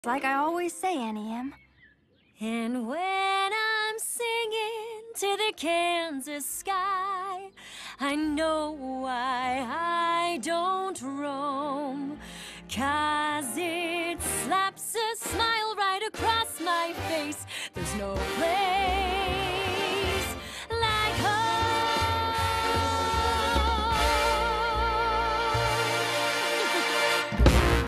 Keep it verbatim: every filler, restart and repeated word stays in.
Like I always say, Annie M. And when I'm singing to the Kansas sky, I know why I don't roam. 'Cause it slaps a smile right across my face. There's no